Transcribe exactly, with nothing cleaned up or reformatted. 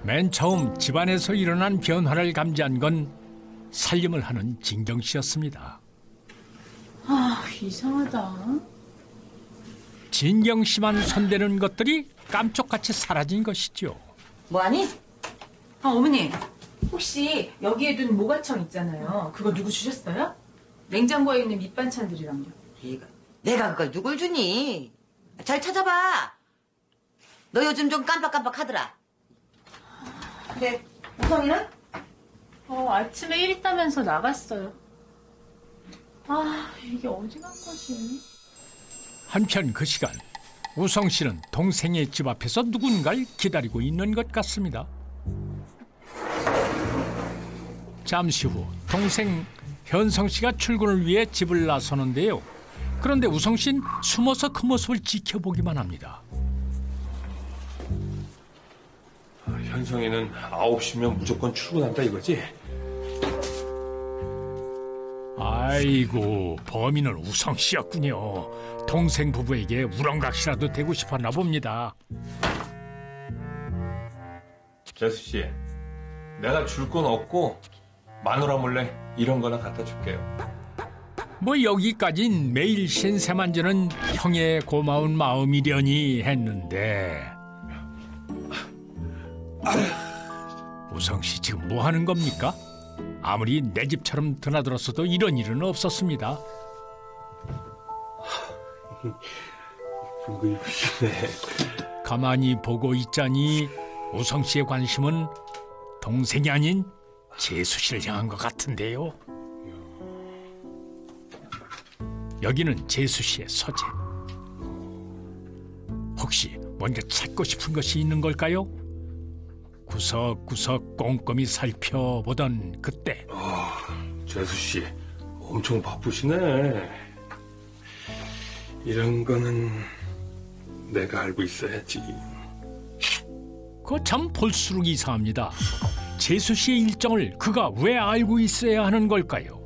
맨 처음 집안에서 일어난 변화를 감지한 건 살림을 하는 진경 씨였습니다. 아, 이상하다. 진경 씨만 손대는 것들이 깜짝같이 사라진 것이죠. 뭐하니? 아, 어머니. 혹시 여기에 둔 모가청 있잖아요. 그거 누구 주셨어요? 냉장고에 있는 밑반찬들이랑요. 이거 내가 그걸 누굴 주니? 잘 찾아봐. 너 요즘 좀 깜빡깜빡하더라. 근데 우성이는? 어, 아침에 일 있다면서 나갔어요. 아, 이게 어디 간 거지? 한편 그 시간 우성 씨는 동생의 집 앞에서 누군가를 기다리고 있는 것 같습니다. 잠시 후 동생 현성 씨가 출근을 위해 집을 나서는데요. 그런데 우성 씨는 숨어서 그 모습을 지켜보기만 합니다. 현성이는 아홉 시면 무조건 출근한다 이거지? 아이고, 범인은 우성 씨였군요. 동생 부부에게 우렁각시라도 되고 싶었나 봅니다. 재수 씨, 내가 줄 건 없고 마누라 몰래 이런 거나 갖다 줄게요. 뭐 여기까진 매일 신세만 지는 형의 고마운 마음이려니 했는데 우성 씨 지금 뭐 하는 겁니까? 아무리 내 집처럼 드나들었어도 이런 일은 없었습니다. 징글징글해. 가만히 보고 있자니 우성 씨의 관심은 동생이 아닌 재수 씨를 향한 것 같은데요. 여기는 재수 씨의 서재. 혹시 뭔가 찾고 싶은 것이 있는 걸까요? 구석구석 꼼꼼히 살펴보던 그때 아, 재수 씨 엄청 바쁘시네. 이런 거는 내가 알고 있어야지. 그거 참 볼수록 이상합니다. 재수 씨의 일정을 그가 왜 알고 있어야 하는 걸까요?